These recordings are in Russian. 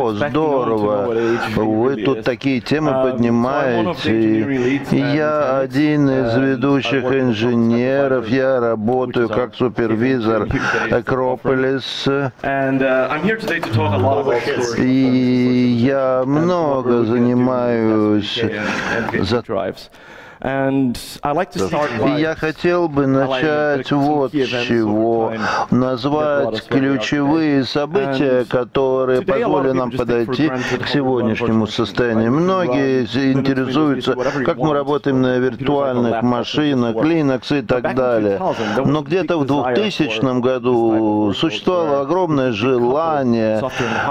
О, здорово! Вы тут такие темы поднимаете. Я один из ведущих инженеров. Я работаю как супервизор Acropolis. И я много занимаюсь И я хотел бы начать вот с чего. Назвать ключевые события, которые позволят нам подойти к сегодняшнему состоянию. Многие интересуются, как мы работаем на виртуальных машинах, Linux и так далее. Но где-то в 2000 году существовало огромное желание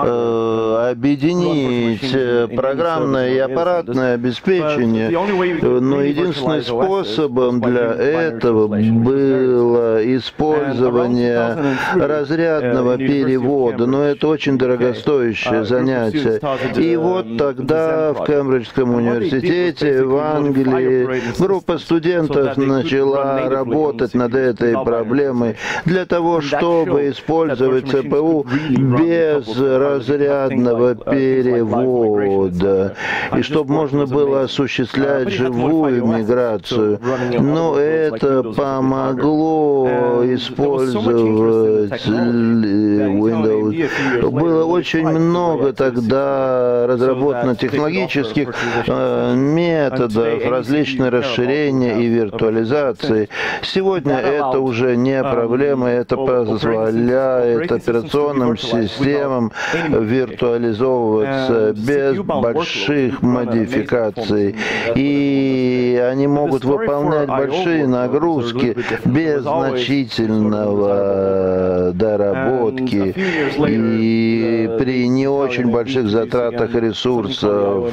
объединить программное и аппаратное обеспечение, но единственным способом для этого было использование разрядного перевода, но это очень дорогостоящее занятие. И вот тогда в Кембриджском университете в Англии группа студентов начала работать над этой проблемой для того, чтобы использовать ЦПУ без разрядного перевода, и чтобы можно было осуществлять живую миграцию. Но это помогло использовать Windows. Было очень много тогда разработано технологических методов, различные расширения и виртуализации. Сегодня это уже не проблема, это позволяет операционным системам виртуализовываться без больших модификаций. И они могут выполнять большие нагрузки без значительного доработки и при не очень больших затратах ресурсов.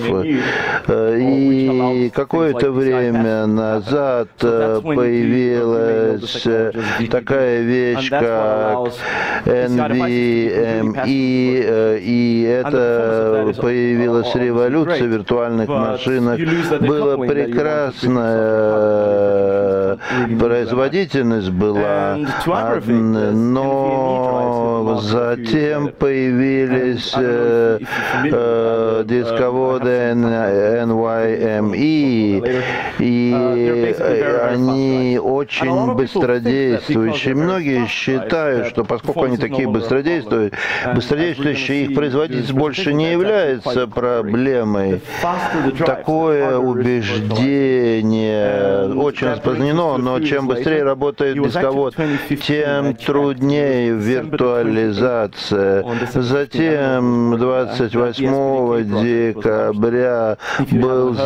И какое-то время назад появилась такая вещь, как NVMe, и это появилась революция в виртуальных машинах. Была прекрасная производительность была, но затем появились дисководы NVMe, и они очень быстродействующие. Многие считают, что поскольку они такие быстродействующие, их производительность больше не является проблемой. Такое убеждение очень распространено, но чем быстрее работает дисковод, тем труднее виртуализация. Затем 28 декабря был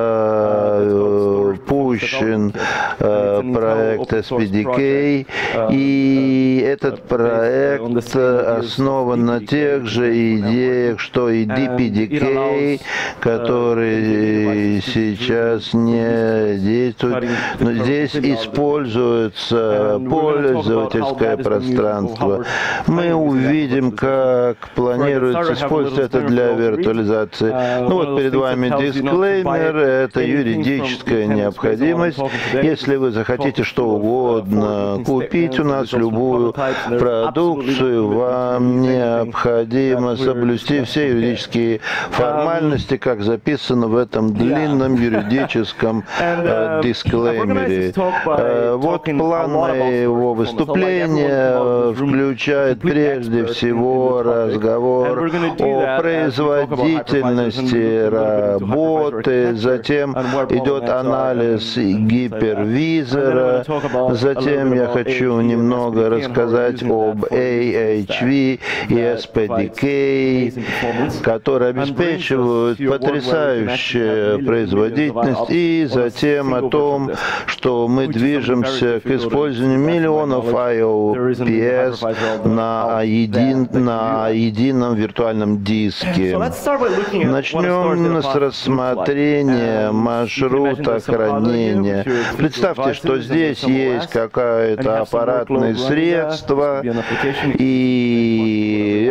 запущен проект SPDK, и этот проект основан на тех же идеях, что и DPDK, который сейчас не действует, но здесь используется пользовательское пространство. Мы увидим, как планируется использовать это для виртуализации. Ну вот перед вами дисклеймер, это юридическая необходимость. Если вы захотите что угодно купить у нас, любую продукцию, вам необходимо соблюсти все юридические формальности, как записано в этом длинном юридическом дисклеймере. Вот план моего выступления включает прежде всего разговор о производительности работы, затем идет анализ гипервизора, затем я хочу немного рассказать об AHV и SPDK, которые обеспечивают потрясающую производительность, и затем о том, что мы движемся к использованию миллионов IOPS на едином виртуальном диске. Начнем с рассмотрения маршрута хранения. Представьте, что здесь есть какое-то аппаратное средство, и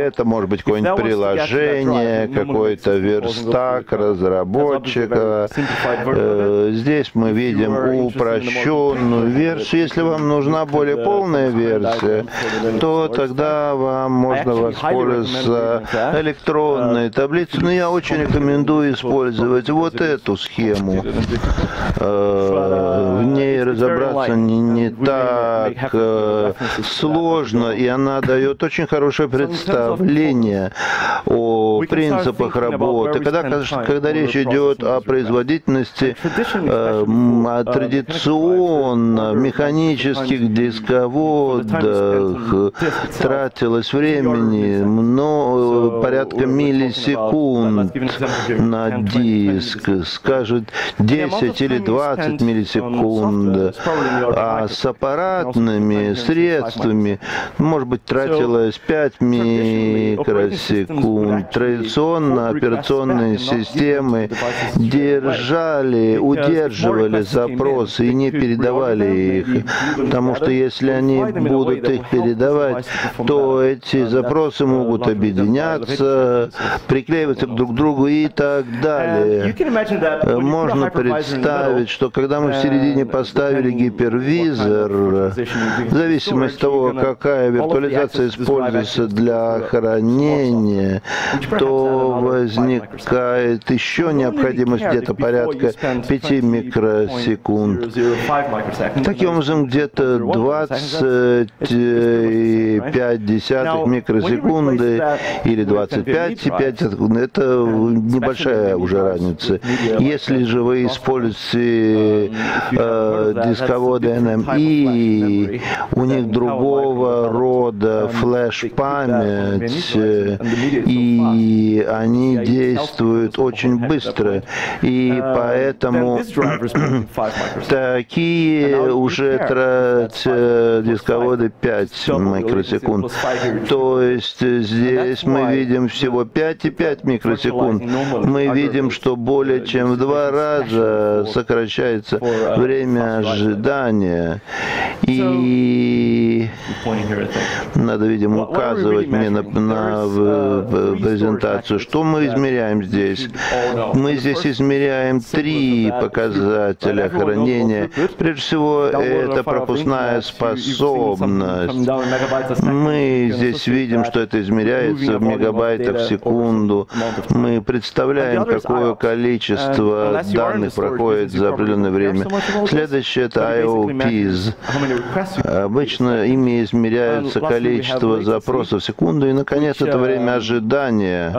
это может быть какое-нибудь приложение, какой-то верстак разработчика. Здесь мы видим упрощенную версию. Если вам нужна более полная версия, то тогда вам можно воспользоваться электронной таблицей. Но я очень рекомендую использовать вот эту схему. В ней разобраться не так сложно, и она дает очень хорошее представление о принципах работы. Когда речь идет о производительности, традиционно в механических дисководах тратилось времени порядка миллисекунд на диск, скажет 10 или 20 миллисекунд, а с аппаратными средствами, может быть, тратилось 5 микросекунд. Традиционно операционные системы удерживали запросы и не передавали их, потому что если они будут их передавать, то эти запросы могут объединяться, приклеиваться друг к другу и так далее. Можно представить, что когда мы в середине поставили гипервизор, в зависимости от того, какая виртуализация используется для хранения, то возникает еще необходимость где-то порядка 5 микросекунд. Таким образом, где-то 25 микросекунды или 25 секунд. Это небольшая уже разница. Если же вы используете дисководы NME, у них другого рода флеш-память, и они действуют очень быстро. И поэтому такие уже тратят дисководы 5 микросекунд. То есть здесь мы видим всего 5,5 микросекунд. Мы видим, что более чем в 2 раза сокращается время ожидания. И надо, видимо, указывать мне на презентацию. Что мы измеряем здесь? Мы здесь измеряем 3 показателя хранения. Прежде всего, это пропускная способность. Мы здесь видим, что это измеряется в мегабайтах в секунду. Мы представляем, какое количество данных проходит за определенное время. Следующее — это IOPs. Обычно ими измеряется количество запросов в секунду. И, наконец, это время ожидания,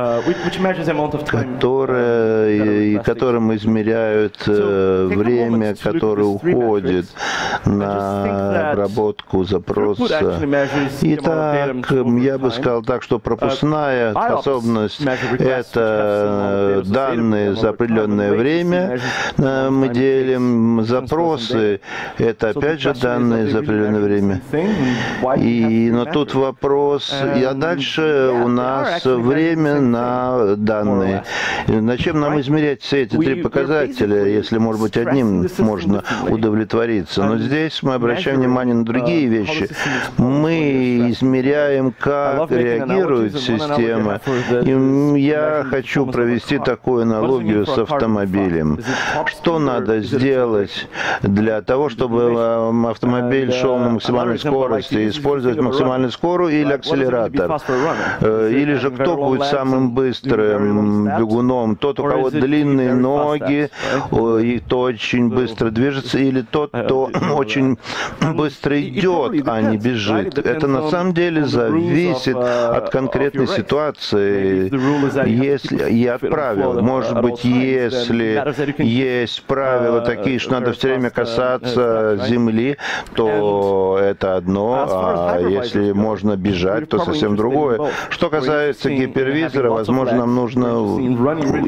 которым измеряют время, которое уходит на обработку запроса. Итак, я бы сказал так, что пропускная способность — это данные за определенное время. Мы делим запросы, это опять же данные за определенное время. Но тут вопрос, а дальше у нас время на данные. На чем нам измерять все эти 3 показателя, если, может быть, одним можно удовлетвориться? Но здесь мы обращаем внимание на другие вещи. Мы измеряем, как реагирует система. И я хочу провести такую аналогию с автомобилем. Что надо сделать для того, чтобы автомобиль шел на максимальной скорости? Использовать максимальную скорость или акселератор? Или же кто будет самым быстрым бегуном? Тот, у кого длинные ноги, и кто очень быстро движется, или тот, кто очень быстро идет, а не бежит. Это на самом деле зависит от конкретной ситуации, и от правил. Может быть, если есть правила такие, что надо все время касаться земли, то это одно, а если можно бежать, то совсем другое. Что касается гипервизора, возможно, нам нужно то и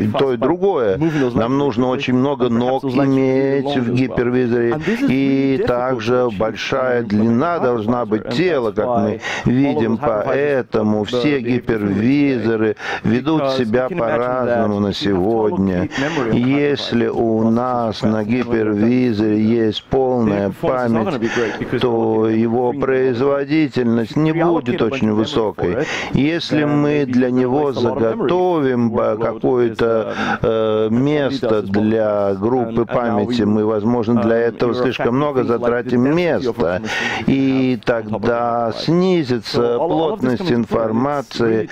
другое. Нам нужно очень много ног иметь в гипервизоре, и также большая длина должна быть тела, как мы видим, поэтому все гипервизоры ведут себя по-разному на сегодня. Если у нас на гипервизоре есть полная память, то его производительность не будет очень высокой. Если мы для него заготовим какое-то место для группы памяти, мы, возможно, для этого слишком много затратим места, и тогда снизится плотность информации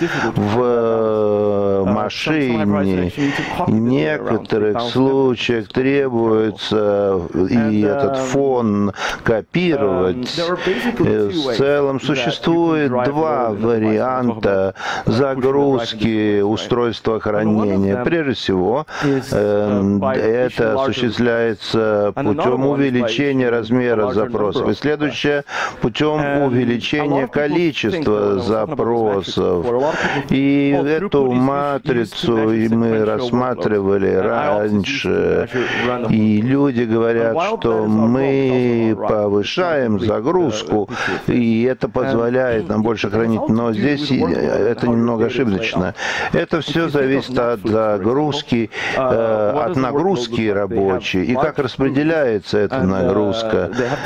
в машине. В некоторых случаях требуется и этот фон копировать. В целом существует два варианта загрузки устройства хранения. Прежде всего, это осуществляется путем увеличения размера запросов. И следующее, путем увеличения количества запросов. И эту матрицу мы рассматривали раньше. И люди говорят, что мы повышаем загрузку, и это позволяет нам больше хранить. Но здесь это немного ошибочно. Это все зависит от загрузки, от нагрузки рабочей, и как распределяется эта нагрузка.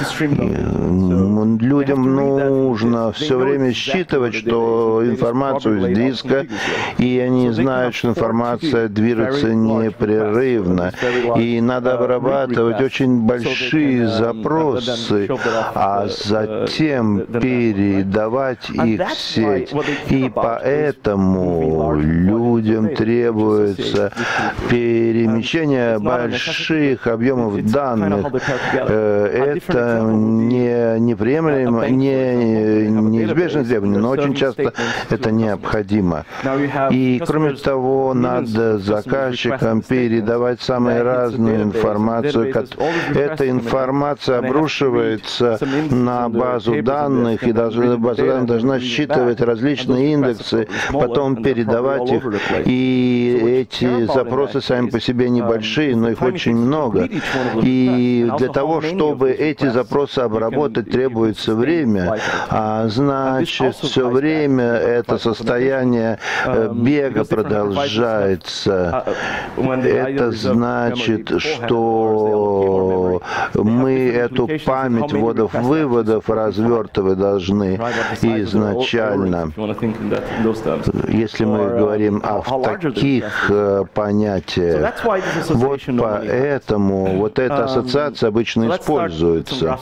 Людям нужно все время считывать, что информацию с диска, и они знают, что информация движется непрерывно. И надо обрабатывать очень большие запросы, а затем передавать их в сеть. И поэтому людям требуется перемещение больших объемов данных. Это неприемлемо, неизбежное требование, но очень часто это необходимо. И кроме того, надо заказчикам передавать самую разную информацию. Эта информация обрушивается на базу данных, и база данных должна считывать различные индексы, потом передавать их. И эти запросы сами по себе небольшие, но их очень много. И для того, чтобы эти запросы обработать, требуется время. А значит, все время это состояние бега продолжается. Это значит, что мы эту память вводов-выводов развертывать должны изначально. Если мы говорим в таких понятиях, вот поэтому вот эта ассоциация обычно используется.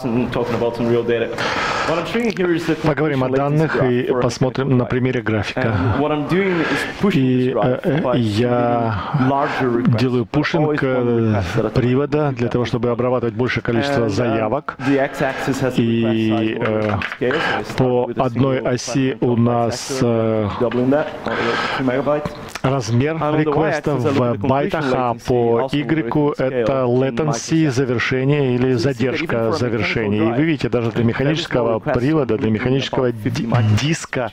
Поговорим о данных и посмотрим на примере графика. И я делаю пушинг привода для того, чтобы обрабатывать большее количество заявок. И по одной оси у нас размер реквестов в байтах, а по Y это latency завершения или задержка завершения. И вы видите, даже для механического привода, для механического диска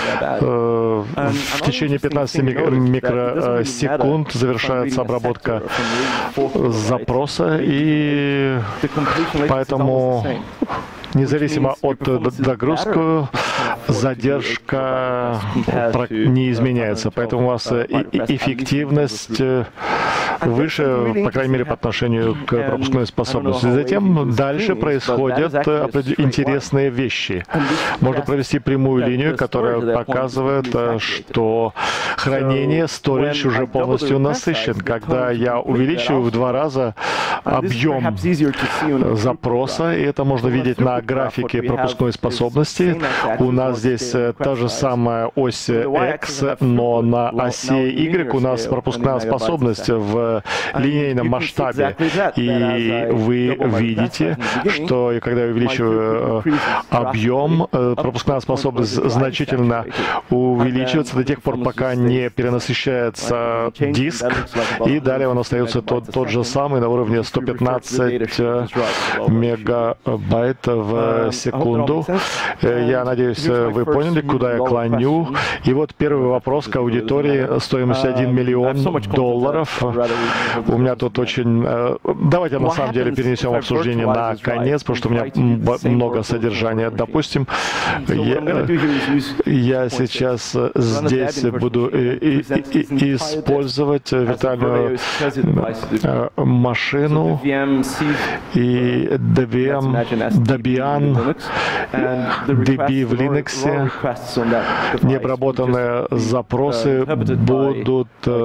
в течение 15 микросекунд завершается обработка запроса, и поэтому независимо от загрузки, задержка не изменяется. Поэтому у вас эффективность выше, по крайней мере, по отношению к пропускной способности. Затем дальше происходят интересные вещи. Можно провести прямую линию, которая показывает, что хранение, storage уже полностью насыщен. Когда я увеличиваю в 2 раза объем запроса, и это можно видеть на графике пропускной способности. У нас здесь та же самая ось X, но на оси Y у нас пропускная способность в линейном масштабе. И вы видите, что когда я увеличиваю объем, пропускная способность значительно увеличивается до тех пор, пока не перенасыщается диск, и далее он остается тот же самый на уровне 115 мегабайт в секунду. Я надеюсь, вы поняли, куда я клоню. И вот первый вопрос к аудитории стоимостью $1 миллион. У меня тут очень... Давайте на самом деле перенесем обсуждение на конец, потому что у меня много содержания. Допустим, я сейчас здесь буду использовать виртуальную машину и Debian, DB в Linux. Необработанные запросы будут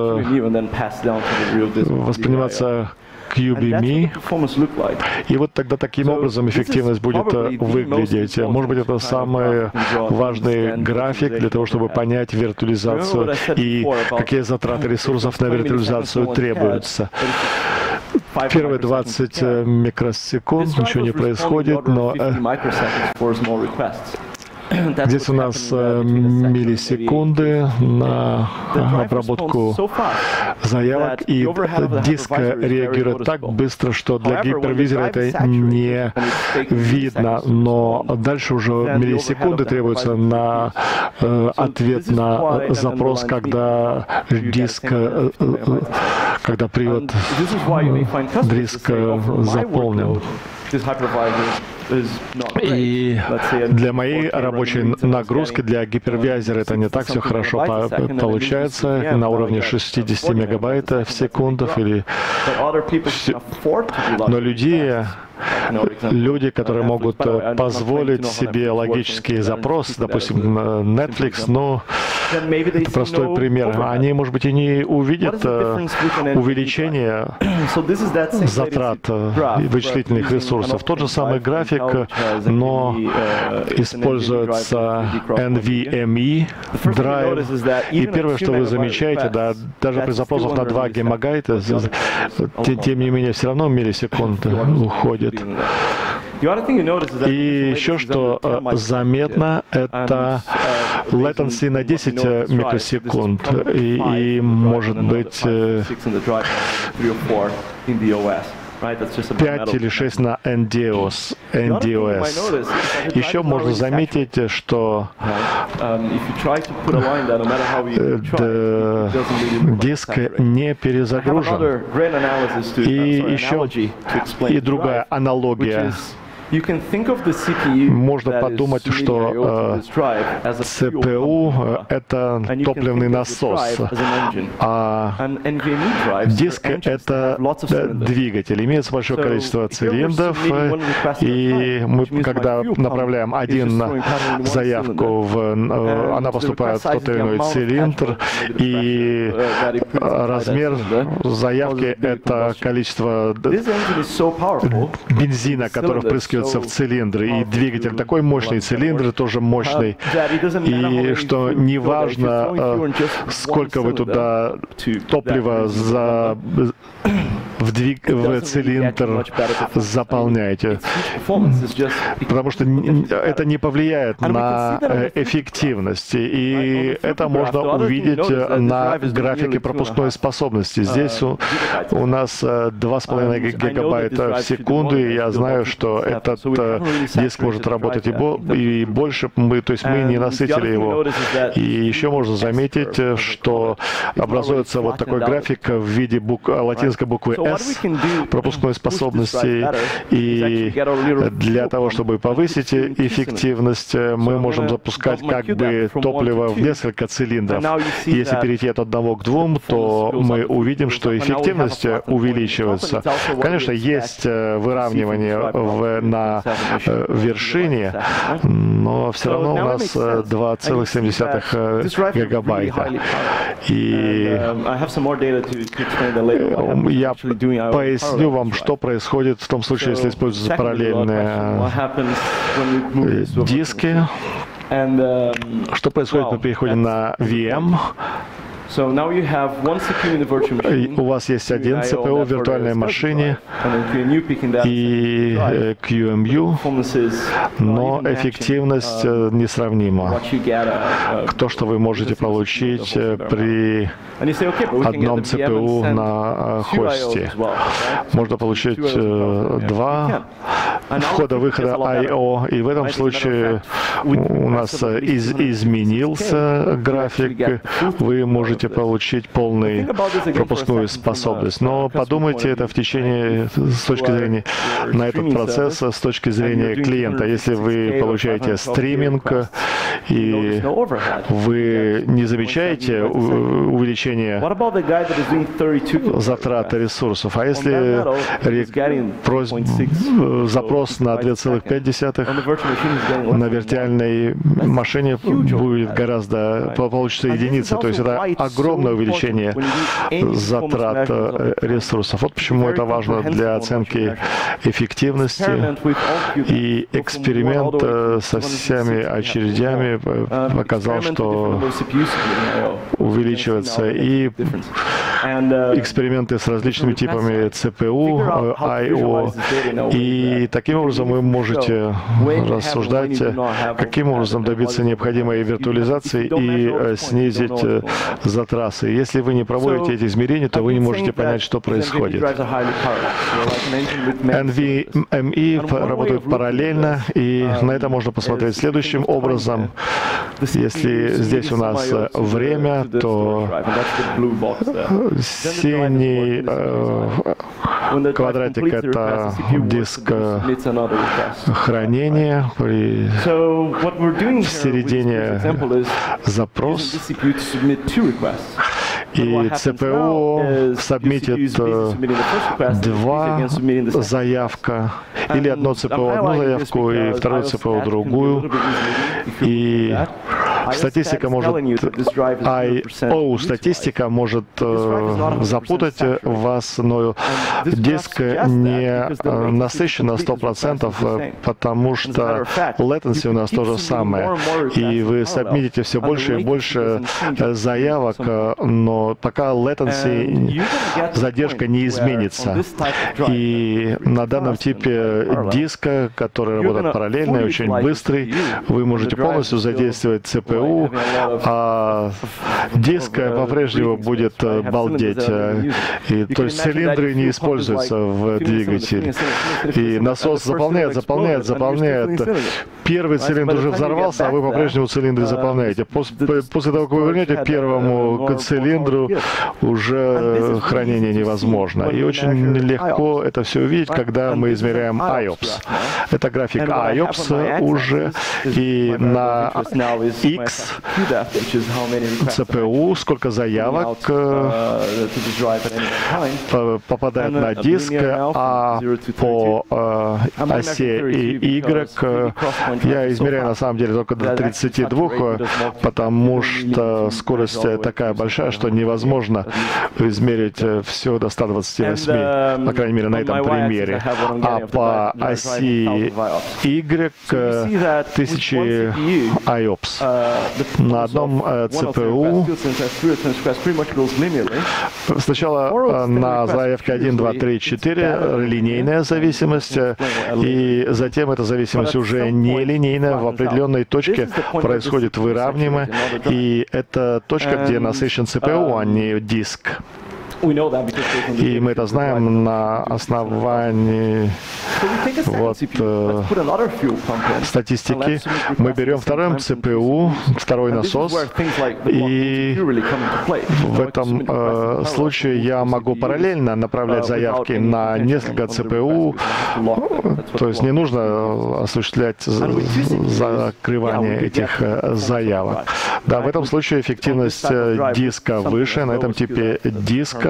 восприниматься QBME. И вот тогда таким образом эффективность будет выглядеть. Может быть, это самый важный график для того, чтобы понять виртуализацию и какие затраты ресурсов на виртуализацию требуются. Первые 20 микросекунд ничего не происходит, но здесь у нас миллисекунды на обработку заявок, и диск реагирует так быстро, что для гипервизора это не видно, но дальше уже миллисекунды требуются на ответ на запрос, когда диск, когда привод диск заполнен. И для моей рабочей нагрузки, для гипервизора это не так все хорошо получается, на уровне 60 мегабайт в секунду. Но люди, которые могут позволить себе логический запрос, допустим, Netflix, ну, это простой пример, они, может быть, и не увидят увеличение затрат вычислительных ресурсов. Тот же самый график, но используется NVMe драйв. И первое, что вы замечаете, да, даже при запросах на 2 гигабайта, тем не менее, все равно миллисекунд уходит. И еще что заметно, это latency на 10 микросекунд и может быть 5 или 6 на NDOS. Еще можно заметить, что диск не перезагружен. И еще и другая аналогия. Можно подумать, что CPU — это топливный насос, а диск — это двигатель. Имеется большое количество цилиндров, и мы, когда направляем один заявку, она поступает в тот или иной цилиндр, и размер заявки — это количество бензина, который впрыскивается в цилиндры, и двигатель такой мощный, цилиндры тоже мощный, и что неважно, сколько вы туда топлива в цилиндр заполняете, потому что это не повлияет на эффективность, и это можно увидеть на графике пропускной способности. Здесь у нас 2,5 гигабайта в секунду, и я знаю, что этот диск может работать и больше, то есть мы не насытили его. И еще можно заметить, что образуется вот такой график в виде латинской буквы S, пропускной способности, и для того, чтобы повысить эффективность, мы можем запускать как бы топливо в несколько цилиндров. Если перейти от 1 к 2, то мы увидим, что эффективность увеличивается. Конечно, есть выравнивание на вершине, но все равно у нас 2,7 гигабайта. И я поясню вам, что происходит в том случае, если используются параллельные диски. Что происходит при переходе на VM? У вас есть один CPU в виртуальной машине и QEMU, но эффективность несравнима. То, что вы можете получить при одном CPU на хосте. Можно получить 2, входа-выхода I/O. И в этом случае у нас изменился график. Вы можете получить полную пропускную способность. Но подумайте это в течение, с точки зрения на этот процесс, с точки зрения клиента. Если вы получаете стриминг и вы не замечаете увеличения затрат ресурсов, а если запрос на 2,5 на виртуальной машине будет гораздо, получится единица, то есть это огромное увеличение затрат ресурсов. Вот почему это важно для оценки эффективности. И эксперимент со всеми очередями показал, что увеличивается, и эксперименты с различными типами CPU, I/O, и таким образом вы можете рассуждать, каким образом добиться необходимой виртуализации и снизить затраты. Если вы не проводите эти измерения, то вы не можете понять, что происходит. NVMe работают параллельно, и на это можно посмотреть следующим образом. Если здесь у нас время, то синий квадратик — это диск хранения, в середине запрос, и CPU сабмитит два заявка, или одно CPU одну заявку, и вторую CPU другую. И статистика может, I/O статистика может запутать вас, но диск не насыщен на 100%, потому что latency у нас то же самое. И вы сабмитите все больше и больше заявок, но пока latency, задержка не изменится. И на данном типе диска, который работает параллельно и очень быстрый, вы можете полностью задействовать CPU, а диск по-прежнему будет балдеть. И, то есть цилиндры не используются в двигателе. И насос заполняет. Первый цилиндр уже взорвался, а вы по-прежнему цилиндры заполняете. После того, как вы вернете к первому цилиндру, уже хранение невозможно. И очень легко это все увидеть, когда мы измеряем IOPS. Это график IOPS уже, и на X CPU, сколько заявок попадает на диск, а по оси Y я измеряю на самом деле только до 32, потому что скорость такая большая, что невозможно измерить все до 128, по крайней мере, на этом примере. А по оси Y 1000 IOPS. На одном CPU сначала на заявке 1, 2, 3, 4 линейная зависимость, и затем эта зависимость уже нелинейная, в определенной точке происходит выравнивание, и это точка, где насыщен CPU, а не диск. И мы это знаем на основании статистики. Мы берем второй CPU, второй насос, и в этом случае я могу параллельно направлять заявки на несколько CPU, то есть не нужно осуществлять закрывание этих заявок. Да, в этом случае эффективность диска выше, на этом типе диска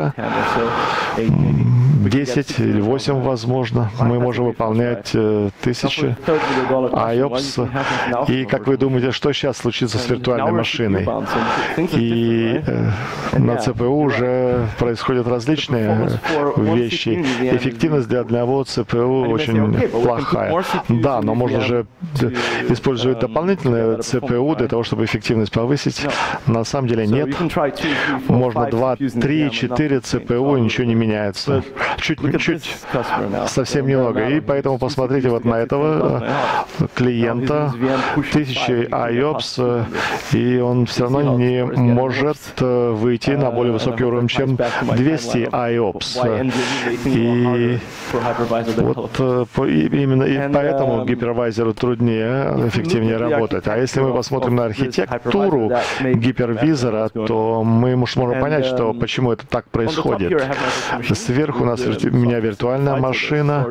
10 или 8, возможно. Мы можем выполнять 1000 IOPS. И как вы думаете, что сейчас случится с виртуальной машиной? И на CPU уже происходят различные вещи. Эффективность для одного CPU очень плохая. Да, но можно же использовать дополнительные CPU для того, чтобы эффективность повысить. На самом деле нет. Можно 2, 3, 4 CPU, и ничего не меняется. чуть-чуть, совсем немного. И поэтому посмотрите вот на этого клиента, 1000 IOPS, и он все равно не может выйти на более высокий уровень, чем 200 IOPS. И вот именно и поэтому гипервайзеру труднее, эффективнее работать. А если мы посмотрим на архитектуру гипервизора, то мы можем понять, что почему это так происходит. Сверху у меня виртуальная машина,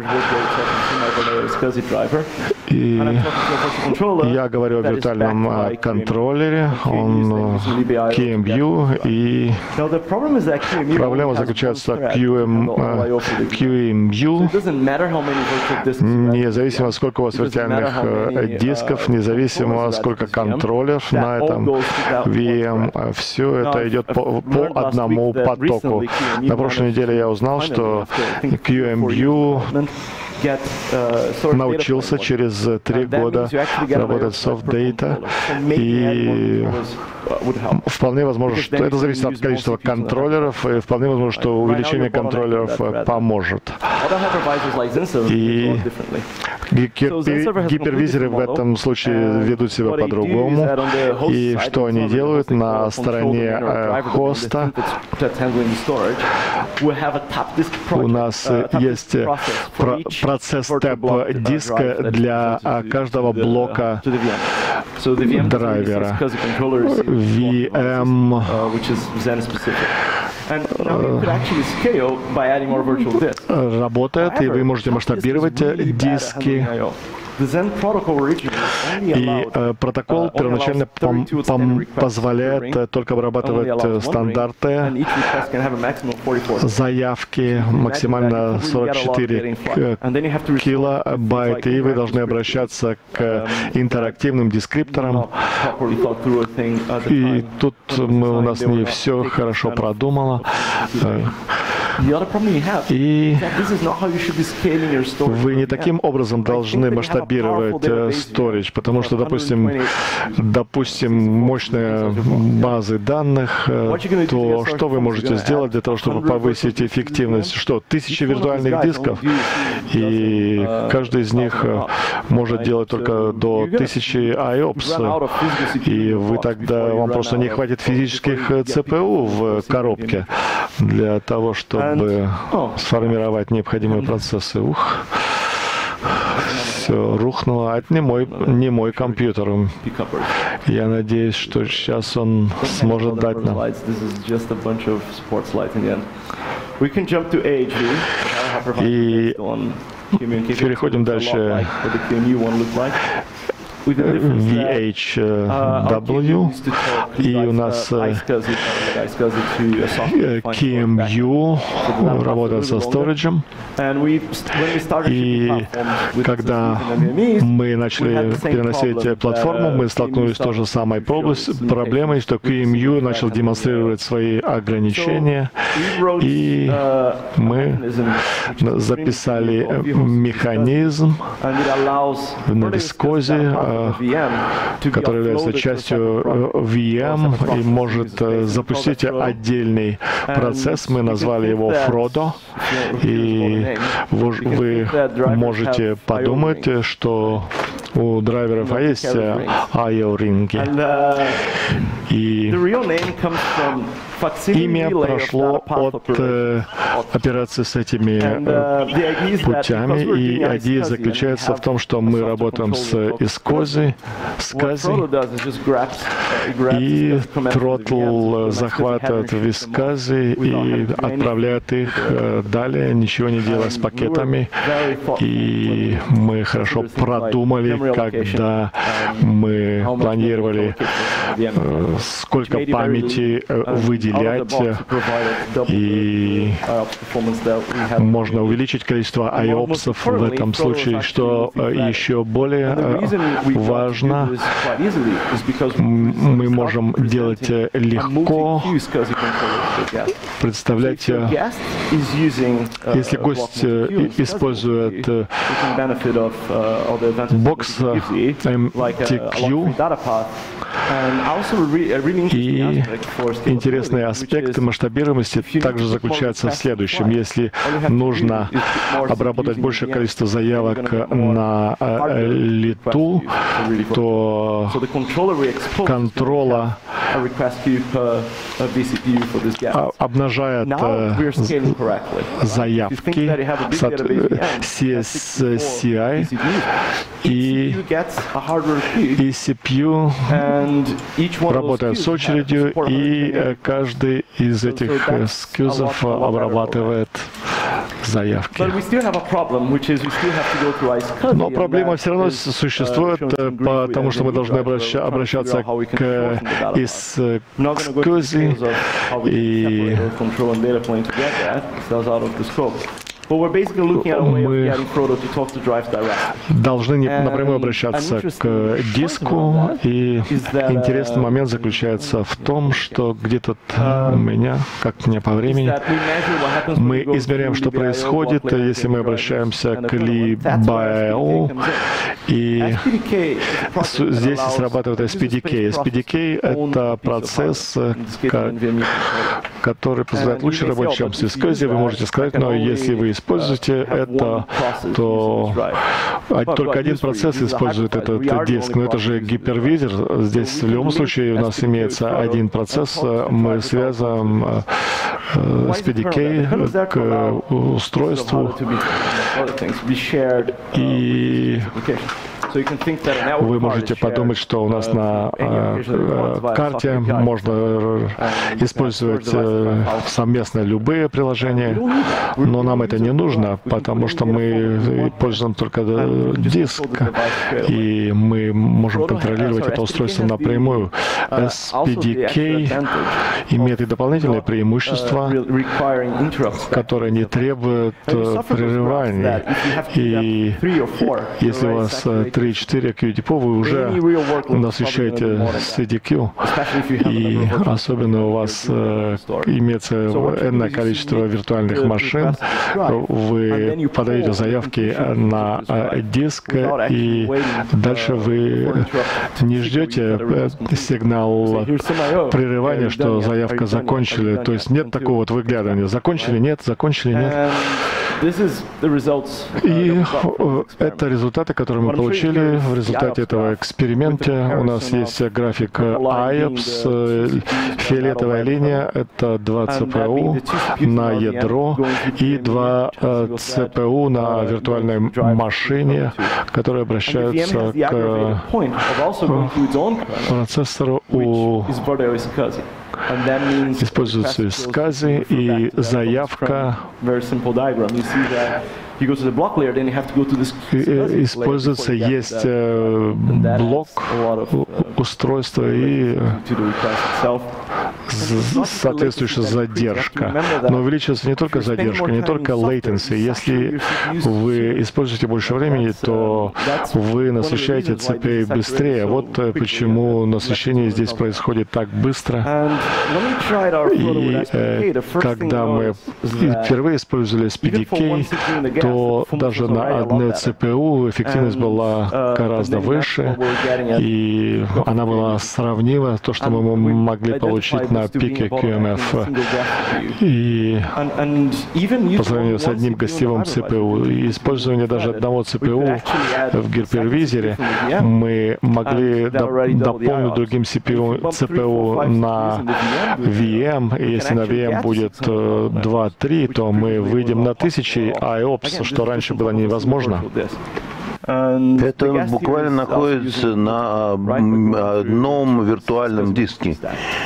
и я говорю о виртуальном контроллере, он QEMU, и проблема заключается в QEMU. Независимо, сколько у вас виртуальных дисков, независимо, сколько контроллеров на этом VM, все это идет по одному потоку. На прошлой неделе я узнал, что QEMU научился через 3 года работать с soft data, и вполне возможно, что это зависит от количества контроллеров, и вполне возможно, что увеличение контроллеров поможет. И гипервизоры в этом случае ведут себя по-другому. И что они делают на стороне хоста? У нас есть процесс тэп-диска для каждого блока драйвера. VM работает, и вы можете масштабировать диски. И протокол первоначально позволяет только обрабатывать стандарты, заявки, максимально 44 килобайт, и вы должны обращаться к интерактивным дескрипторам. И тут у нас не все хорошо продумано. И вы не таким образом должны масштабировать storage, потому что, допустим, мощные базы данных, то что вы можете сделать для того, чтобы повысить эффективность? Что, 1000 виртуальных дисков, и каждый из них может делать только до 1000 IOPS, и вы тогда, вам просто не хватит физических ЦПУ в коробке для того, чтобы сформировать необходимые процессы. Все рухнуло. А это не мой компьютер. Я надеюсь, что сейчас он сможет дать нам. И переходим дальше. VHW, и у нас QEMU работает со сториджем. И когда мы начали переносить платформу, мы столкнулись с той же самой проблемой, что QEMU начал демонстрировать свои ограничения, и мы записали механизм на вискозе, который является частью VM и может запустить отдельный процесс. Мы назвали его Frodo. И вы можете подумать, что у драйверов есть IO-ринги. И имя прошло от операции с этими путями, и идея заключается в том, что мы работаем с SCSI, и Throttle захватывает SCSI и отправляет их далее, ничего не делая с пакетами. И мы хорошо продумали, когда мы планировали, сколько памяти выделить, и можно увеличить количество IOPS в этом случае, что еще более важно, мы можем делать легко, представлять, если гость использует бокс MTQ, И интересный аспект масштабируемости также заключается в следующем. Если нужно обработать большее количество заявок на лету, то контрола обнажает заявки CSCI и CPU работает с очередью, и каждый из этих скьюзов обрабатывает заявки. Но проблема все равно существует, потому что мы должны обращаться к скьюзи и мы должны напрямую обращаться к диску, и интересный момент заключается в том, что где-то у меня, как мне по времени, мы измеряем, что происходит, если мы обращаемся к LibIO, и здесь срабатывает SPDK. SPDK — это процесс, который позволяет лучше работать, чем с SCSI, вы можете сказать, но если вы используете это, то только один процесс использует этот диск. Но это же гипервизор. Здесь в любом случае у нас имеется один процесс. Мы связываем SPDK к устройству, и вы можете подумать, что у нас на карте можно использовать совместно любые приложения, но нам это не нужно, потому что мы пользуем только диск, и мы можем контролировать это устройство напрямую. SPDK имеет и дополнительные преимущества, которые не требуют прерываний. И если у вас 3-4 QDPO, вы уже насыщаете CDQ, и особенно у вас имеется энное количество виртуальных машин, вы подаете заявки на диск, и дальше вы не ждете сигнал прерывания, что заявка закончили, то есть нет такого вот выглядывания. Закончили, нет, закончили, нет. И это результаты, которые мы получили в результате этого эксперимента. У нас есть график IOPS, фиолетовая линия — это 2 ЦПУ на ядро и 2 ЦПУ на виртуальной машине, которые обращаются к процессору используется SCSI, и заявка используется, есть блок устройства и соответствующая задержка. Но увеличивается не только задержка, не только latency. Если вы используете больше времени, то вы насыщаете CPI быстрее. Вот почему насыщение здесь происходит так быстро. И когда мы впервые использовали SPDK, то даже на одной ЦПУ эффективность была гораздо выше, и она была сравнима то, что мы могли получить на пике QMF. И по сравнению с одним гостевым ЦПУ, и использование даже одного ЦПУ в гипервизоре, мы могли дополнить другим ЦПУ на VM, и если на VM будет 2-3, то мы выйдем на 1000 IOPS, что раньше было невозможно. Это буквально находится на одном виртуальном диске.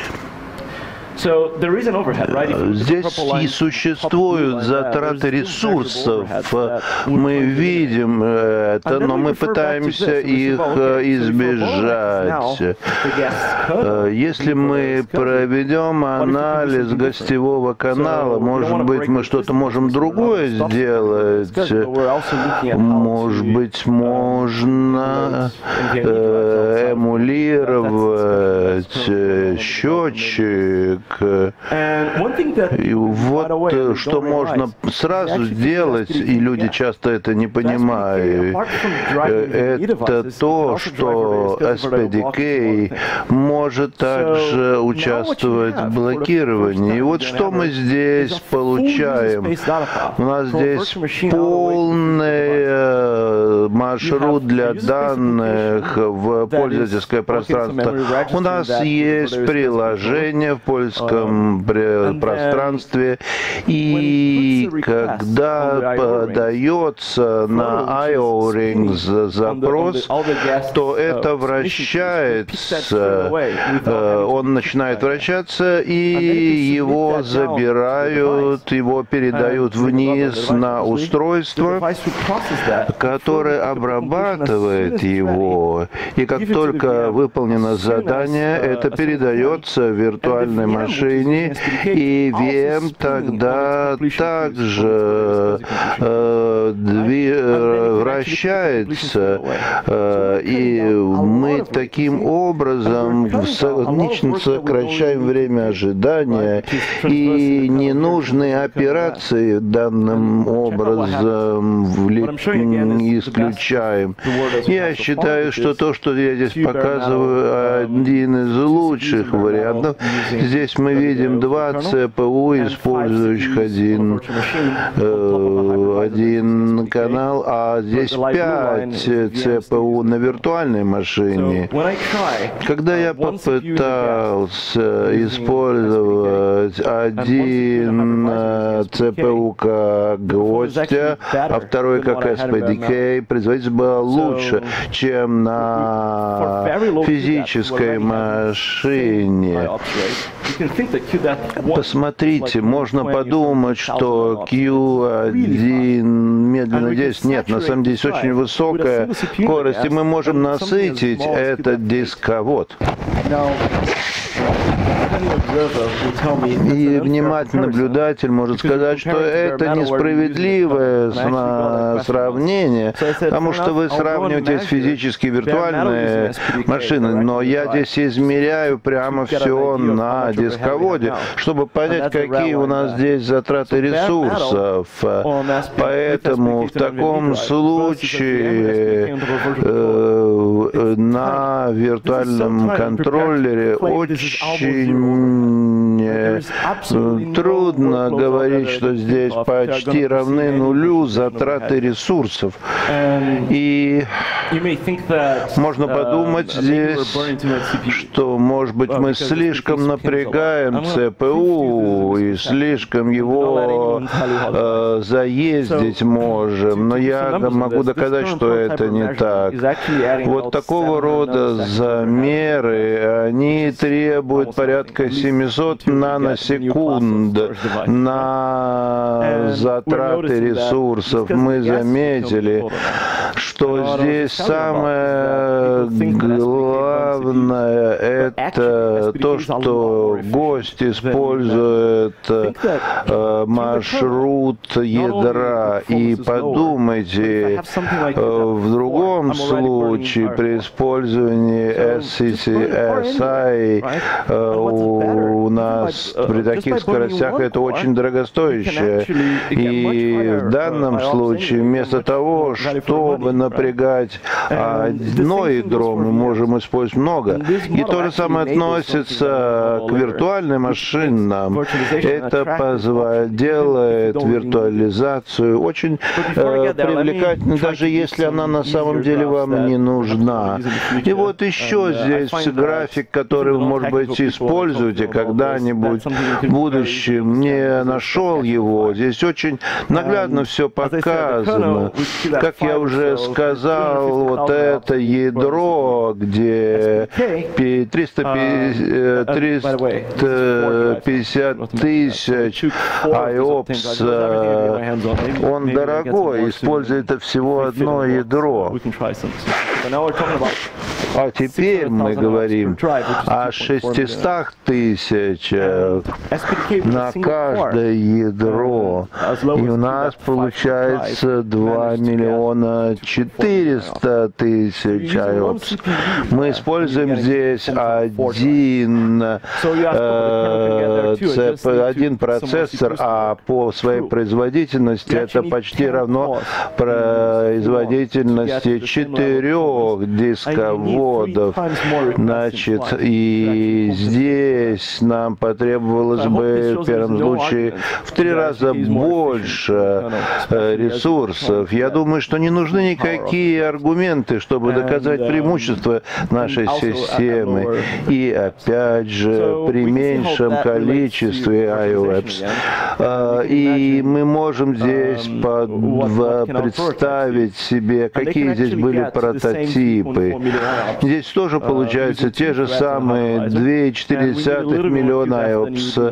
Здесь и существуют затраты ресурсов. Мы видим это, но мы пытаемся их избежать. Если мы проведем анализ гостевого канала, может быть, мы что-то можем другое сделать. Может быть, можно эмулировать счетчик И вот что можно сразу сделать, и люди часто это не понимают, это то, что SPDK может также участвовать в блокировании. И вот что мы здесь получаем. У нас здесь полный маршрут для данных в пользовательское пространство. У нас есть приложение в польском пространстве, и когда подается на IO-Rings запрос, то это вращается, он начинает вращаться, и его забирают, его передают вниз на устройство, которое обрабатывает его, и как только выполнено задание, это передается виртуальной машине, и VM тогда также вращается, и мы таким образом сокращаем время ожидания, и ненужные операции данным образом исключаем. Я считаю, что то, что я здесь показываю, один из лучших вариантов. Здесь мы видим два ЦПУ, использующих один канал, а здесь 5 ЦПУ на виртуальной машине. Когда я попытался использовать один ЦПУ как гостя, а второй как SPDK, производительность была лучше, чем на физической машине. Посмотрите, можно подумать, что Q1 медленно действует. Нет, на самом деле здесь очень высокая скорость, и мы можем насытить этот дисковод. И внимательный наблюдатель может сказать, что это несправедливое сравнение, потому что вы сравниваете физически виртуальные машины, но я здесь измеряю прямо все на дисководе, чтобы понять, какие у нас здесь затраты ресурсов. Поэтому в таком случае на виртуальном контроллере очень трудно говорить, что здесь почти равны нулю затраты ресурсов. И можно подумать здесь, что, может быть, мы слишком напрягаем ЦПУ и слишком его заездить можем, но я могу доказать, что это не так. Вот такого рода замеры, они требуют порядка 700 наносекунд на затраты ресурсов. Мы заметили, что здесь самое главное это то, что гость использует маршрут ядра. И подумайте, в другом случае при использовании SCSI у нас при таких скоростях это очень дорогостоящее. И в данном случае вместо того, чтобы напрягать одно ядро, мы можем использовать много. И то же самое относится к виртуальным машинам. Это делает виртуализацию очень привлекательной, даже если она на самом деле вам не нужна. И вот еще здесь график, который вы, может быть, используете когда-нибудь в будущем. Не нашел его. Здесь очень наглядно все показано. Как я уже сказал, вот это ядро, где 350 тысяч IOPS, он дорогой, использует всего одно ядро. А теперь мы говорим о 600 тысячах на каждое ядро. И у нас получается 2 миллиона 400 тысяч IOPS. Мы используем здесь один процессор, а по своей производительности это почти равно производительности 4 дисководов. Значит, и здесь нам потребовалось бы в первом случае в 3 раза больше ресурсов. Я думаю, что не нужны никакие аргументы, чтобы доказать преимущество нашей системы. И опять же, при меньшем количестве IOPS. И мы можем здесь представить себе, какие здесь были прототипы. Здесь тоже получается те же самые 2,4 миллиона IOPS.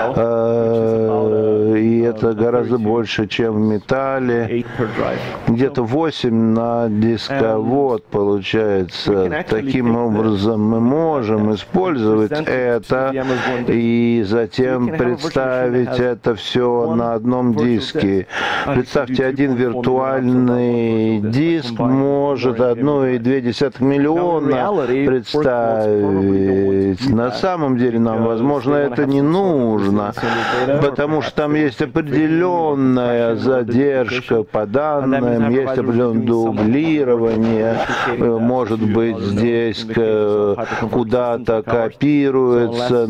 И это гораздо больше, чем в металле. Где-то 8 на дисковод получается. Таким образом мы можем использовать это и затем представить это все на одном диске. Представьте, один виртуальный диск может 1,2 миллиона представить. На самом деле нам, возможно, это не нужно, потому что там есть определенная задержка по данным, есть определенное дублирование, может быть, здесь куда-то копируется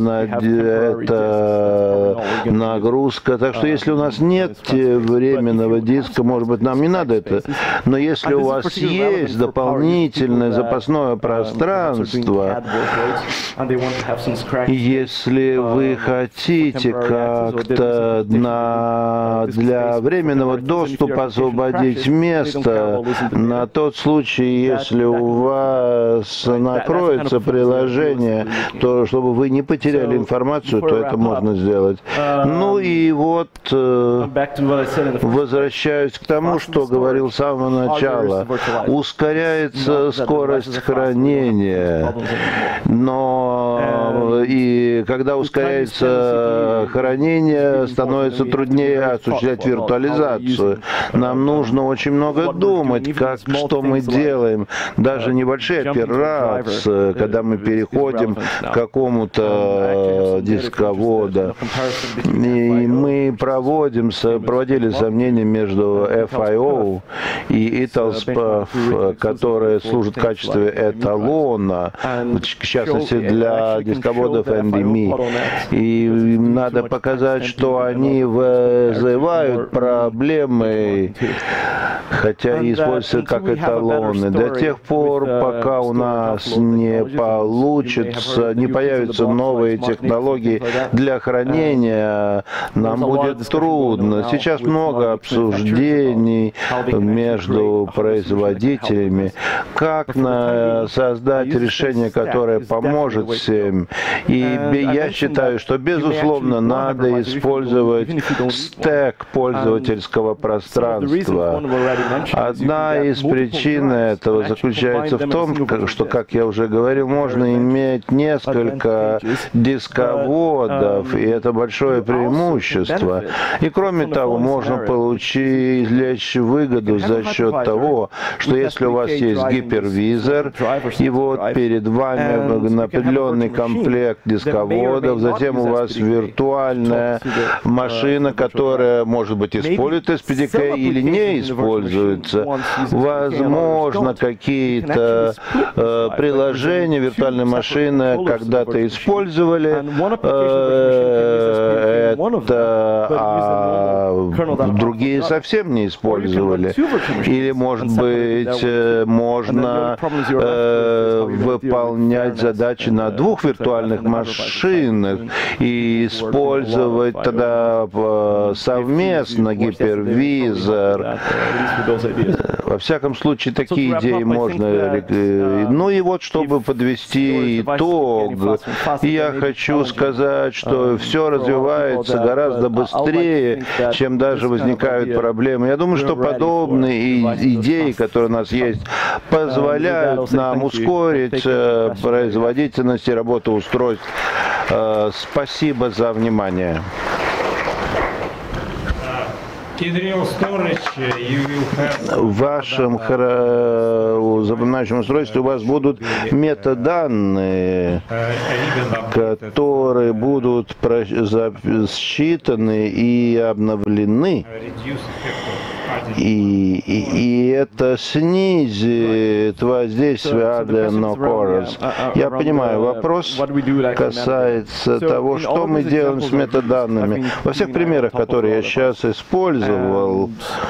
эта нагрузка. Так что если у нас нет временного диска, может быть, нам не надо это. Но если у вас есть дополнительное запасное пространство, если вы хотите как-то для временного доступа освободить место на тот случай, если у вас накроется приложение, то чтобы вы не потеряли информацию, то это можно сделать. Ну и вот возвращаюсь к тому, что говорил с самого начала. Ускоряется скорость хранения, но и когда ускоряется хранение, становится труднее осуществлять виртуализацию. Нам нужно очень много думать, что мы делаем. Даже небольшие операции, когда мы переходим к какому-то дисководу. И мы проводили сомнения между FIO и EtherSPAF, которые служат в качестве эталона, в частности для дисководов NVMe. И надо показать, что они вызывают проблемы, хотя и используются как эталоны. До тех пор, пока у нас не появятся новые технологии для хранения, нам будет трудно. Сейчас много обсуждений между производителями, как создать решение, которое поможет всем. И я считаю, что, безусловно, надо использовать стэк пользовательского пространства. Одна из причин этого заключается в том, что, как я уже говорил, можно иметь несколько дисководов, и это большое преимущество. И кроме того, можно извлечь выгоду за счет того, что если у вас есть гипервизор, и вот перед вами определенный комплект дисководов, затем у вас виртуальная машина, которая, может быть, использует SPDK или не используется. Возможно, какие-то приложения виртуальной машины когда-то использовали это, а другие совсем не использовали. Или, может быть, можно выполнять задачи на 2 виртуальных машинах и использовать тогда совместно гипервизор. Во всяком случае, такие идеи можно. Ну и вот, чтобы подвести итог, я хочу сказать, что все развивается гораздо быстрее, чем даже возникают проблемы. Я думаю, что подобные идеи, которые у нас есть позволяют нам ускорить производительность и работу устройств. Спасибо за внимание. В вашем запоминающем устройстве у вас будут метаданные, которые будут считаны и обновлены. И это снизит воздействие Arden Chorus. Я понимаю, вопрос касается того, что мы делаем с метаданными. Во всех примерах, которые я сейчас использовал,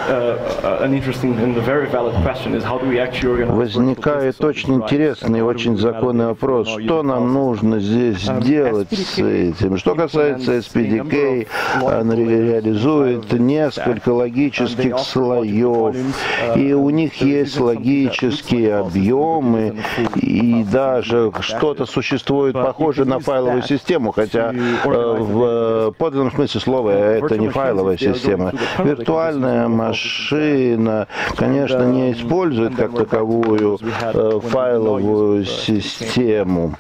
возникает очень интересный и очень законный вопрос, что нам нужно здесь делать с этим. Что касается SPDK, он реализует несколько логических слоев, и у них есть логические объемы, и даже что-то существует похожее на файловую систему, хотя в подлинном смысле слова это не файловая система. Виртуальная машина, конечно, не использует как таковую файловую систему.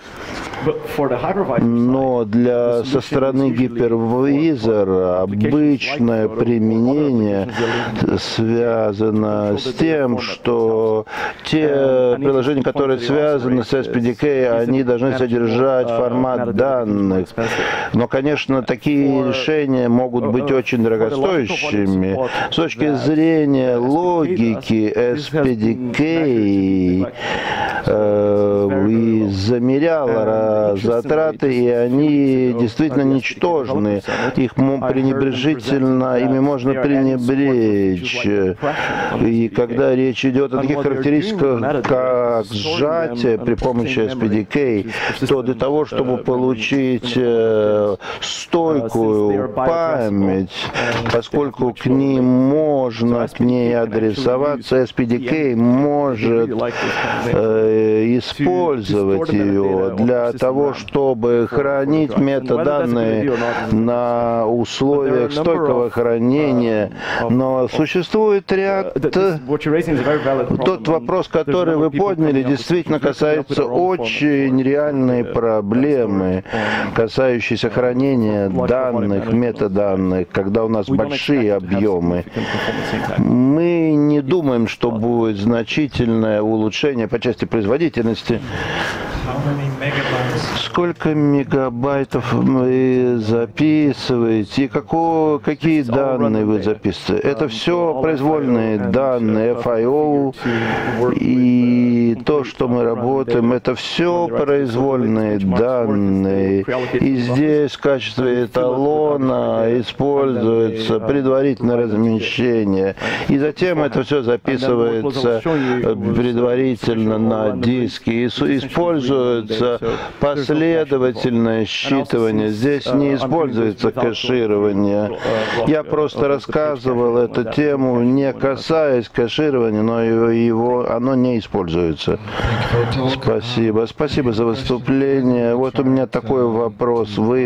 Но со стороны гипервизора обычное применение связано с тем, что те приложения, которые связаны с SPDK, они должны содержать формат данных. Но, конечно, такие решения могут быть очень дорогостоящими. С точки зрения логики SPDK замеряла затраты, и они действительно ничтожны. Их пренебрежительно, ими можно пренебречь. И когда речь идет о таких характеристиках, как сжатие при помощи SPDK, то для того, чтобы получить стойкую память, поскольку к ней адресоваться, SPDK может использовать ее для того, чтобы хранить метаданные на условиях стойкого хранения. Но существует ряд... Тот вопрос, который вы подняли, действительно касается очень реальной проблемы, касающейся хранения данных, метаданных, когда у нас большие объемы. Мы не думаем, что будет значительное улучшение по части производительности. Сколько мегабайтов вы записываете и какие данные вы записываете? Это все произвольные данные FIO, и то, что мы работаем, это все произвольные данные. И здесь в качестве эталона используется предварительное размещение. И затем это все записывается предварительно на диске. И используется последовательное считывание. Здесь не используется кэширование. Я просто рассказывал эту тему, не касаясь кэширования, но оно не используется. Спасибо. Спасибо за выступление. Вот у меня такой вопрос. Вы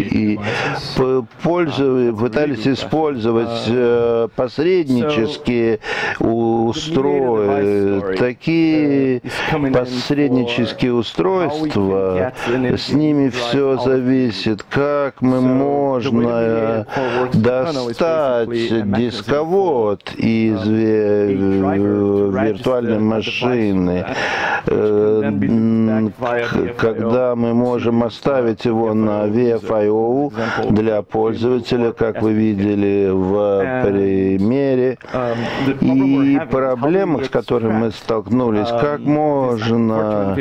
пытались использовать посреднические устройства. Такие посреднические устройства, с ними все зависит, как мы можно достать дисковод из виртуальной машины, когда мы можем оставить его на VFIO для пользователя, как вы видели в примере. И проблемы, с которыми мы столкнулись, как можно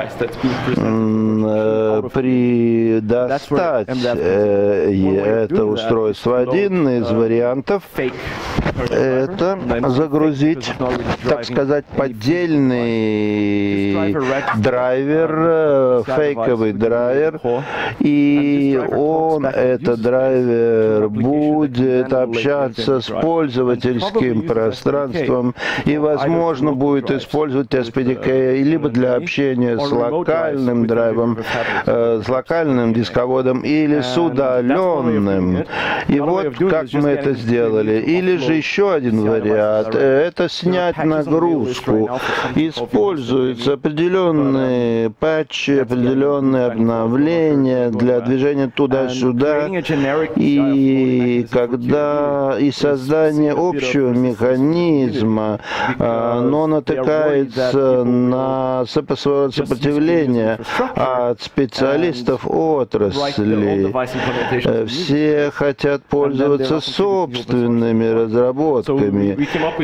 достать это устройство. Один из вариантов — это загрузить, так сказать, поддельный драйвер, фейковый драйвер, и этот драйвер будет общаться с пользовательским пространством и, возможно, будет использовать SPDK либо для общения с локальным драйвером, с локальным дисководом или с удаленным. И вот как мы это сделали. Или же еще один вариант. Это снять нагрузку. Используются определенные патчи, определенные обновления для движения туда-сюда. И когда и создание общего механизма, оно натыкается на сопротивление от специалистов отрасли. Все хотят пользоваться собственными разработками,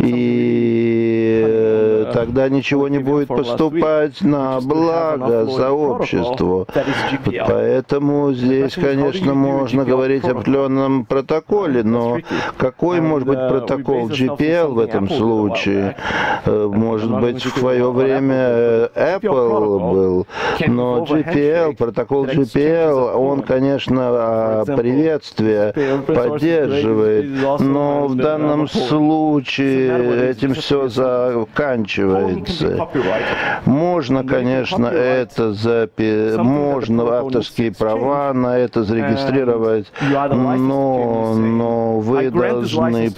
и тогда ничего не будет поступать на благо сообществу. Поэтому здесь, конечно, можно говорить о определенном протоколе, но какой может быть протокол GPL в этом случае? Может быть, в свое время Apple был, но GPL, протокол GPL, он, конечно, приветствие поддерживает, но в данном случае этим все заканчивается. Можно, конечно, это можно авторские права на это зарегистрировать, но вы должны...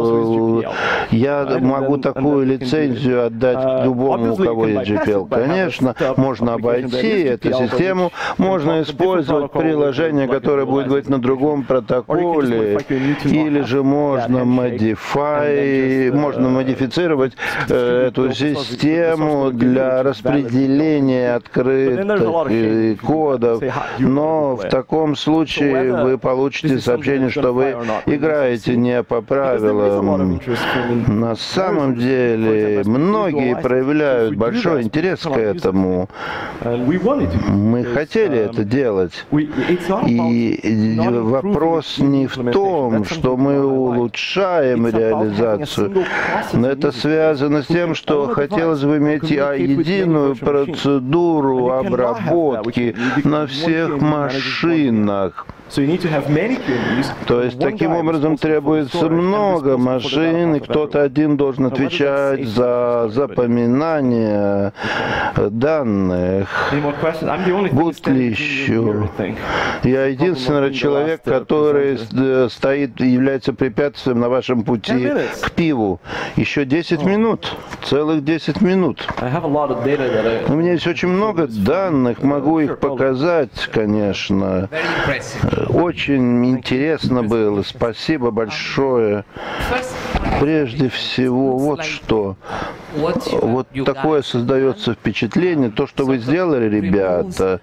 Я могу такую лицензию отдать любому, у кого есть GPL. Конечно, можно обойти эту систему, можно использовать приложение, которое будет говорить на другом протоколе, или же можно модифицировать эту систему для распределения открытых кодов, но в таком случае вы получите сообщение, что вы играете не по правилам. На самом деле, многие проявляют большой интерес к этому. Мы хотели это делать. И вопрос не в том, что мы улучшаем реализацию, но это связано с тем, что хотелось бы иметь единую процедуру обработки на всех машинах. То есть, таким образом, требуется много машин, и кто-то один должен отвечать за запоминание данных. Будут ли еще? Я единственный человек, который является препятствием на вашем пути к пиву. Еще 10 минут, целых 10 минут. У меня есть очень много данных, могу их показать, конечно. Очень интересно было, спасибо большое. Прежде всего, вот что. Вот такое создается впечатление, то, что вы сделали, ребята,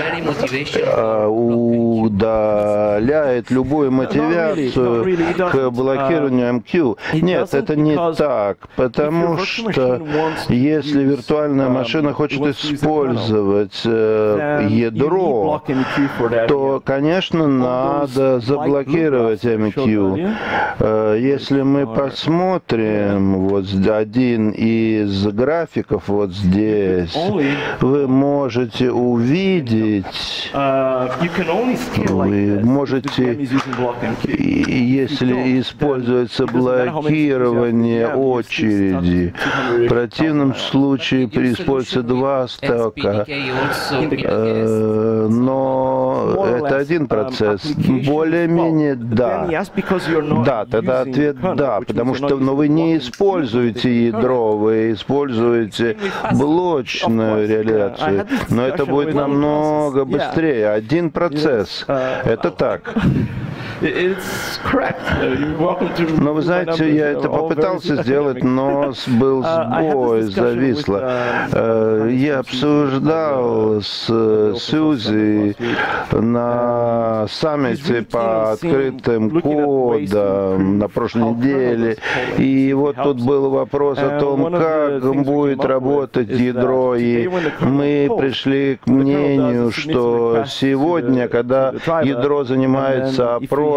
удаляет любую мотивацию к блокированию MQ. Нет, это не так, потому что если виртуальная машина хочет использовать ядро, то, конечно, надо заблокировать MQ. Если мы посмотрим вот один из графиков вот здесь, вы можете увидеть, вы можете, если используется блокирование очереди, в противном случае используется два стека, но это один процесс. Более-менее да. Да, тогда ответ да, потому что вы не используете ядро, вы используете блочную реализацию, но это будет намного быстрее. Один процесс. Это так. Но вы знаете, я это попытался сделать, но был сбой, зависло. Я обсуждал с Сьюзи на саммите по открытым кодам на прошлой неделе, и вот тут был вопрос о том, как будет работать ядро, и мы пришли к мнению, что сегодня, когда ядро занимается опросом,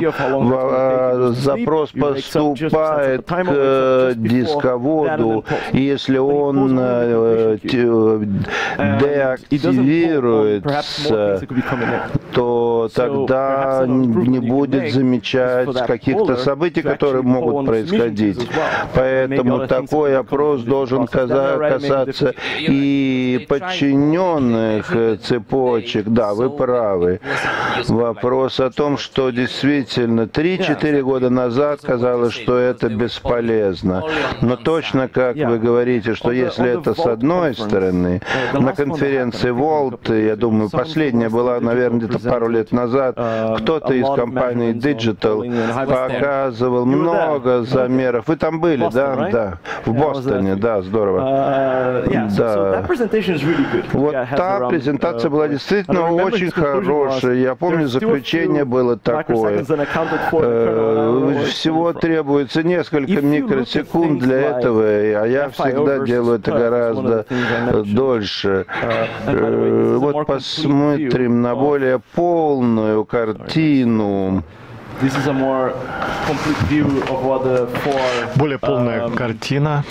запрос поступает к дисководу, и если он деактивируется, то тогда не будет замечать каких-то событий, которые могут происходить. Поэтому такой опрос должен касаться и подчиненных цепочек. Да, вы правы. Вопрос о том, что действительно 3-4 года назад казалось, что это бесполезно. Но точно как вы говорите, что если это с одной стороны, на конференции Volt, я думаю, последняя была, наверное, где-то пару лет назад, кто-то из компании Digital показывал много замеров. Вы там были, да? Да. В Бостоне, да, здорово. Да. Вот та презентация была действительно очень хорошая. Я помню, заключение было такое. Всего требуется несколько микросекунд для этого, а я всегда делаю это гораздо дольше. Вот посмотрим на более полную картину. Более полная картина,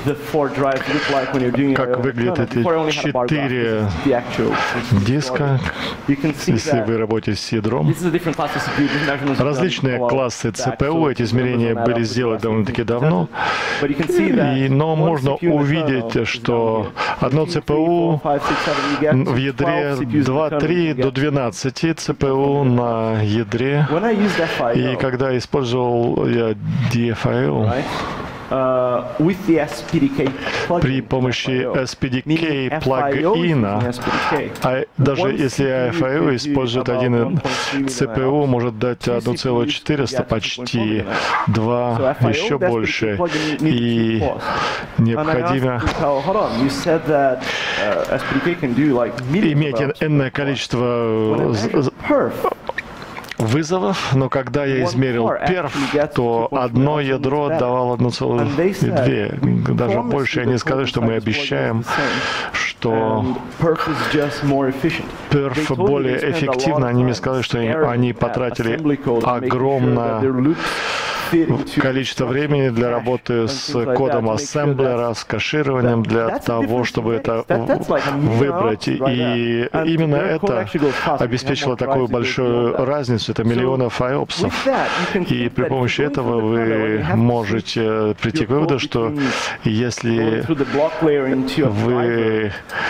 как выглядят эти 4 диска, если вы работаете с ядром. Различные классы ЦПУ, эти измерения были сделаны довольно-таки давно, но можно увидеть, что одно ЦПУ в ядре 2-3 до 12 ЦПУ на ядре. И когда использовал я DFIO, при помощи SPDK плагина, даже если IFIO использует один CPU, может дать 1,400, почти 2, еще больше. И необходимо иметь энное количество вызовов, но когда я измерил перф, то одно ядро давало 1,2. Даже больше они сказали, что мы обещаем, что перф более эффективно. Они мне сказали, что они потратили огромное количество времени для работы с кодом ассемблера, с кэшированием, для того, чтобы это выбрать. И именно это обеспечило такую большую разницу. Это миллионы файопсов. И при помощи этого вы можете прийти к выводу, что если вы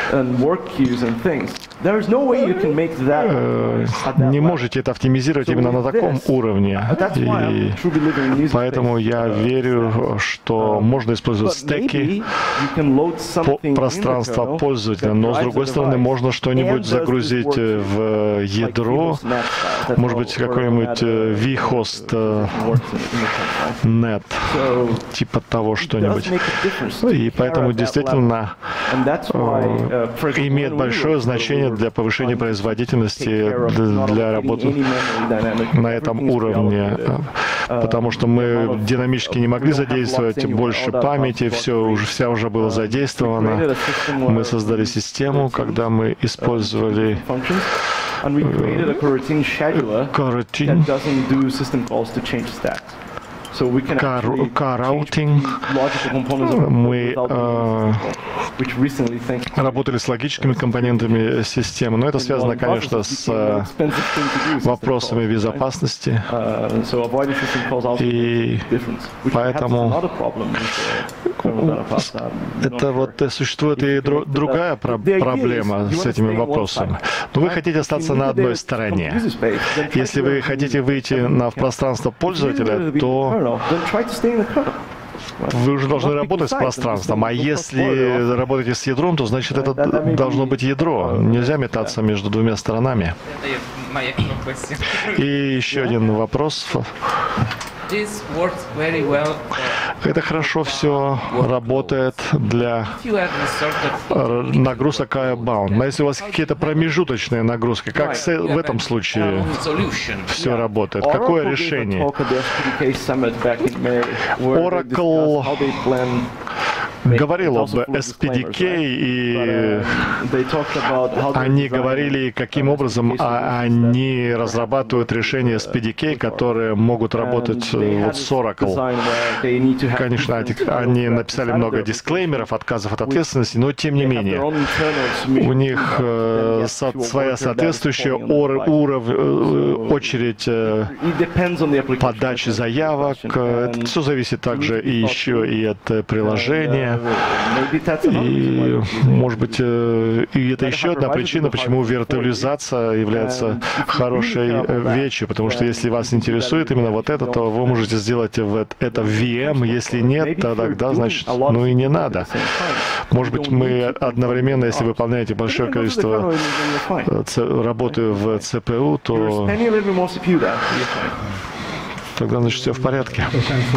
не можете это оптимизировать именно на таком уровне. И поэтому я верю, что можно использовать стеки, пространство пользователя, но с другой стороны можно что-нибудь загрузить в ядро, может быть какой-нибудь vhost net, типа того что-нибудь. И поэтому действительно имеет большое значение для повышения производительности, для работы на этом уровне, потому что мы динамически не могли задействовать больше памяти, вся уже была задействована. Мы создали систему, когда мы использовали coroutine, K-routing. Мы работали с логическими компонентами системы, но это связано, конечно, с вопросами безопасности. И поэтому это вот существует и другая проблема с этими вопросами. Но вы хотите остаться на одной стороне. Если вы хотите выйти в пространство пользователя, то вы уже должны работать с пространством, а если работаете с ядром, то значит это должно быть ядро. Нельзя метаться между двумя сторонами. И еще один вопрос. Это хорошо все работает для нагрузок IO-bound. Но если у вас какие-то промежуточные нагрузки, как в этом случае все работает? Какое решение? Oracle говорил об SPDK, и они говорили, каким образом они разрабатывают решения SPDK, которые могут работать вот с Oracle. Конечно, они написали много дисклеймеров, отказов от ответственности, но тем не менее, у них своя соответствующая очередь подачи заявок. Это все зависит также и еще и от приложения. время. И, может быть, и это еще одна причина, почему виртуализация является хорошей вещью, потому что если вас интересует именно вот это, то вы можете сделать это в VM, если нет, то тогда, значит, ну и не надо. Может быть, мы одновременно, если выполняете большое количество работы в ЦПУ, то тогда, значит, все в порядке.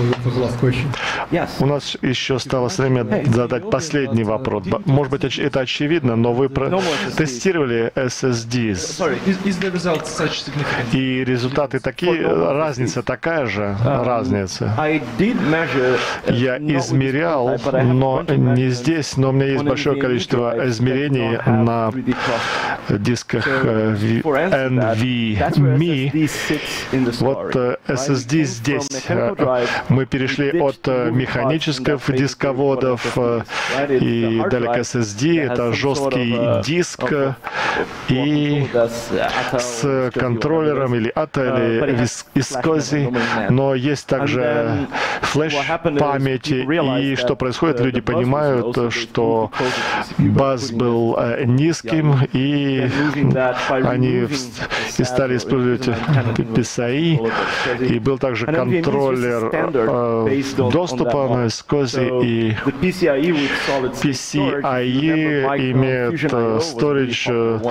У нас еще осталось время задать последний вопрос. Может быть, это очевидно, но вы тестировали SSDs. И результаты такие, разница такая же, разница. Я измерял, но не здесь, но у меня есть большое количество измерений на дисках NVMe. Вот SSD здесь. Мы перешли от механических дисководов и далее к SSD. Это жесткий диск и с контроллером или ATA или Viscosi. Но есть также флеш-память. И что происходит? Люди понимают, что баз был низким, и они стали использовать PCI. И был также контроллер доступа на SCSI, и PCIe имеет storage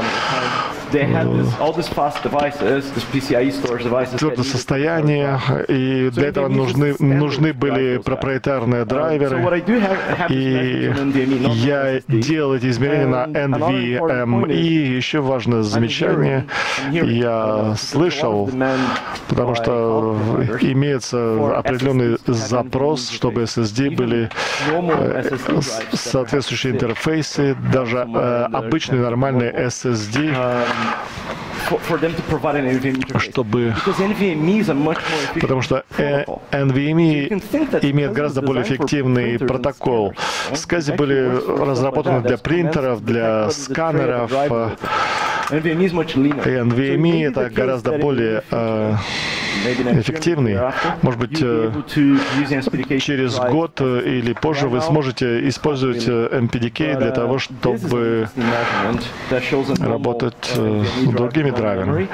твердое состояние, и для этого нужны были проприетарные драйверы, и я делал эти измерения на NVMe. И еще важное замечание, я слышал, потому что имеется определенный запрос, чтобы SSD были соответствующие интерфейсы, даже обычные нормальные SSD, чтобы... Потому что NVMe имеет гораздо более эффективный протокол. SCSI были разработаны для принтеров, для сканеров. NVMe это гораздо более эффективный. Может быть, через год или позже вы сможете использовать MPDK для того, чтобы работать с другими драйверами.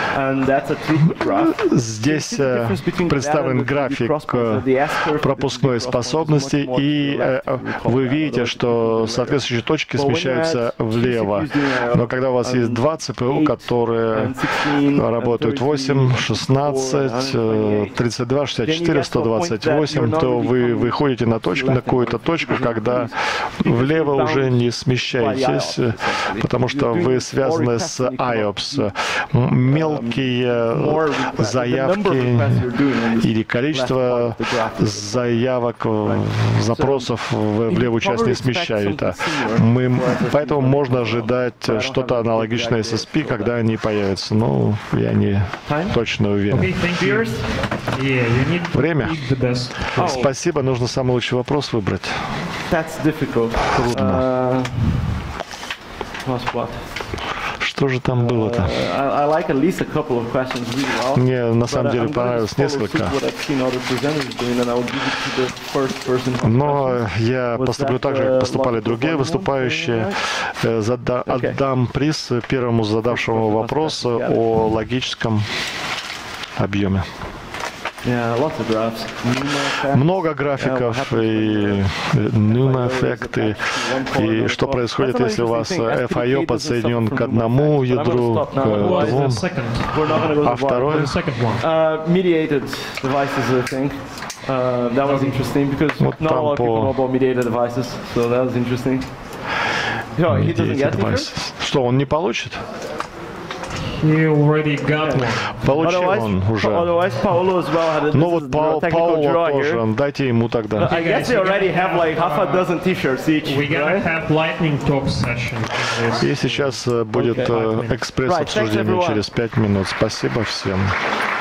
Здесь представлен график пропускной способности, и вы видите, что соответствующие точки смещаются влево. Но когда у вас есть два ЦПУ, которые работают 8, 16, 32, 64, 128, то вы выходите на точку, на какую-то точку, когда влево уже не смещаетесь, потому что вы связаны с IOPS. Мелкие заявки или количество заявок, запросов в левую часть не смещают. Поэтому можно ожидать что-то аналогичное SSP, когда они появятся. Ну, я не точно уверен. Время? Спасибо, нужно самый лучший вопрос выбрать. Трудно. Что же там было-то? Мне на самом деле понравилось несколько. Но я поступлю так же, как поступали другие выступающие. Отдам приз первому задавшему вопрос о логическом объеме. Много графиков и NUMA-эффекты. И что происходит, если у вас FIO подсоединен к одному ядру, к двум, а второй? Вот там по... Что, он не получит? Получил он уже. Ну вот Пауло тоже. Дайте ему тогда. И сейчас будет экспресс-обсуждение через 5 минут. Спасибо всем.